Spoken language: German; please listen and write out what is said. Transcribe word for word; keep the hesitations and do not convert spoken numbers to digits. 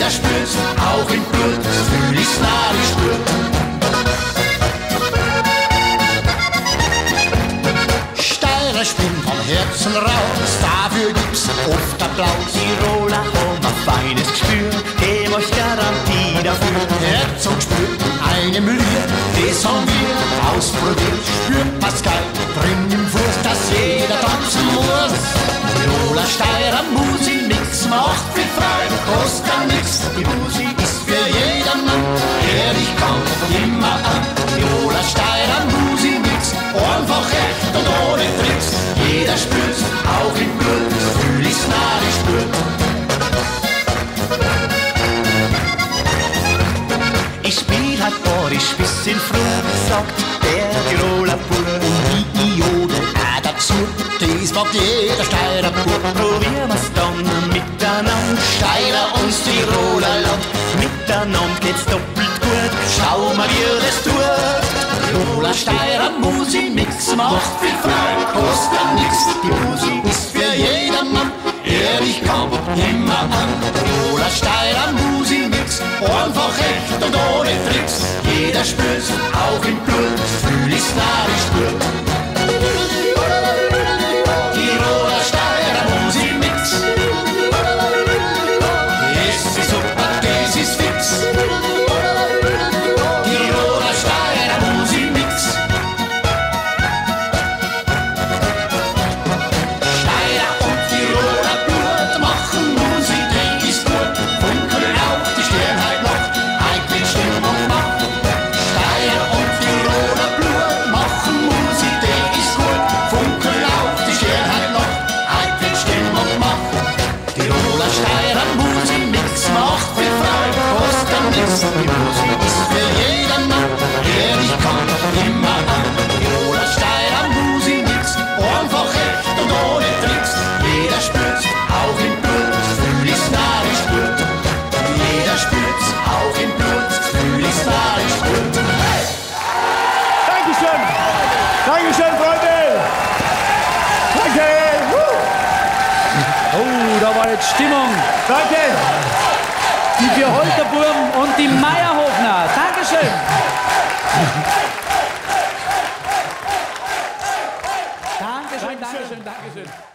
Jeder spürt's, auch im Blut, fühl ich's narisch gut. Steirer springt vom Herzen raus, dafür gibt's oft Applaus. Tiroler haben ein feines Gespür, geben euch Garantie dafür. Herz und spürt eine Mühe, das haben wir ausprobiert. Spürt Pascal, drin im Fuß, dass jeder tanzen muss. Tiroler Steirer Musikmix macht viel Freude, kostet nix. Die Musik ist für jedermann, ehrlich kommt immer an. Tiroler Steirer Musikmix, einfach echt und ohne Tricks. Jeder spürt's, auch im Blut, fühl ich's narisch gut. Ich spiel halt Borisch bis in früh, sagt der Tiroler Bub. Und die Iode auch dazu, das mag jeder Steirer Bub. Probieren wir's dann miteinander, Steirer und Tiroler Land. Miteinander geht's doppelt gut, schau mal wie das tut. Tiroler Steirer Musikmix macht viel Freude, kostet nix. Die Musik ist für jedermann, ehrlich kommt immer an. Tiroler Steirer Musikmix, einfach echt und ohne Tricks. Jeder spürt's, auch im Blut, fühl ich's narisch gut. Tiroler Steirer Musikmix, das ist super, das ist fix. Tiroler Steirer Musikmix, Steirer und Tiroler Blut machen Musik, die ist gut. Funkeln auf die Sternheit Nacht, eigentlich Stimmung macht. Steirer und Tiroler Blut machen Musik, die ist gut. Funkeln auf die Sternheit Nacht, eigentlich Stimmung macht. Tiroler Steirer Musikmix macht viel Freude, kostet nix. Die Musik ist für jedermann, ehrlich kommt immer an. Tiroler Steirer Musikmix, einfach echt und ohne Tricks. Jeder spürt's, auch im Blut, fühl ich's narisch gut. Jeder spürt's, auch im Blut, fühl ich's narisch gut. Hey! Dankeschön! Dankeschön, Freunde! Danke! Woo. Oh, da war jetzt Stimmung. Danke! Die vier Holterburm und die Meierhofner. Dankeschön. Dankeschön, Dankeschön, Dankeschön.